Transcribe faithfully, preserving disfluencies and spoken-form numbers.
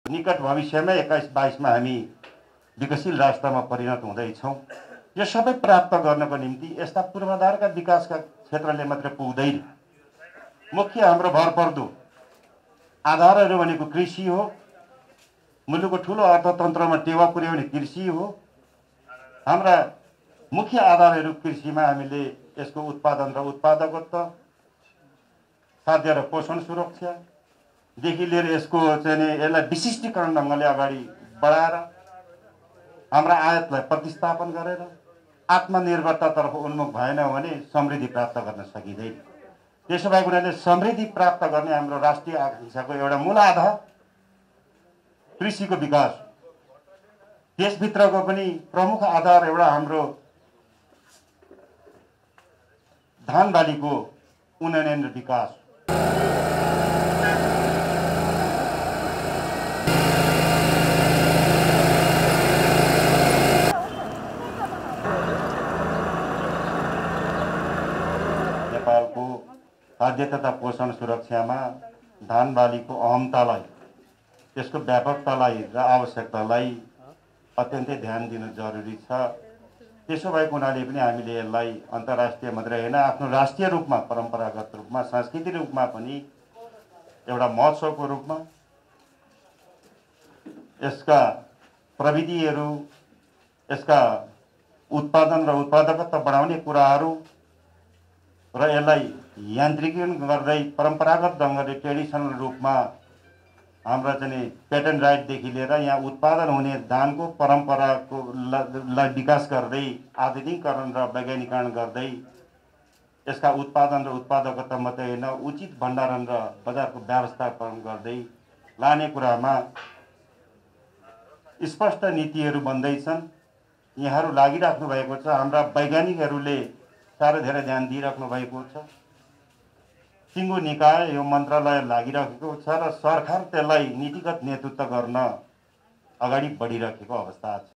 निकट भविष्यमा एक्काइस बाइसमा हामी विकसशील राष्ट्रमा परिणत हुँदैछौँ। यो सबै प्राप्त गर्नको निम्ति यस्ता पूर्वाधारका विकासका क्षेत्रले मात्र पुग्दैन। मुख्य हाम्रो भरपर्दो आधारहरू भनेको कृषि हो। मुलुकको ठुलो अर्थतन्त्रमा टेवा पुर्याउने कृषि हो। हाम्रा मुख्य आधारहरू कृषिमा हामीले यसको उत्पादन र उत्पादकत्व, खाद्य र पोषण सुरक्षादेखि लिएर यसको चाहिँ यसलाई विशिष्टीकरण ढङ्गले अगाडि बढाएर हाम्रा आयातलाई प्रतिस्थापन गरेर आत्मनिर्भरतातर्फ उन्मुख भएन भने समृद्धि प्राप्त गर्न सकिँदैन। त्यसो भएको हुनाले समृद्धि प्राप्त गर्ने हाम्रो राष्ट्रिय आकांक्षाको एउटा मूल आधार कृषिको विकास। त्यसभित्रको पनि प्रमुख आधार एउटा हाम्रो धान बालीको उन्नयन र विकास। नेपालको खाद्य तथा पोषण सुरक्षामा धान बालीको अहमतालाई, त्यसको व्यापकतालाई र आवश्यकतालाई अत्यन्तै ध्यान दिनु जरुरी छ। त्यसो भएको हुनाले पनि हामीले यसलाई अन्तर्राष्ट्रिय मात्रै होइन, आफ्नो राष्ट्रिय रूपमा, परम्परागत रूपमा, सांस्कृतिक रूपमा पनि एउटा महोत्सवको रूपमा यसका प्रविधिहरू, यसका उत्पादन र उत्पादकता बढाउने कुराहरू र यसलाई यान्त्रिकीकरण गर्दै परम्परागत ढङ्गले ट्रेडिसनल रूपमा हाम्रा चाहिँ पेटेन्ट राइटदेखि लिएर यहाँ उत्पादन हुने धानको परम्पराको लाई विकास गर्दै आधुनिकीकरण र वैज्ञानिकरण गर्दै यसका उत्पादन र उत्पादकता मात्रै होइन, उचित भण्डारण र बजारको व्यवस्थापन गर्दै लाने कुरामा स्पष्ट नीतिहरू बन्दैछन्। यहाँहरू लागिराख्नु भएको छ। हाम्रा वैज्ञानिकहरूले साह्रै धेरै ध्यान दिइराख्नु भएको छ। सिङ्गो निकाय यो मन्त्रालय लागिरहेको छ र सरकार त्यसलाई नीतिगत नेतृत्व गर्न अगाडि बढिरहेको अवस्था छ।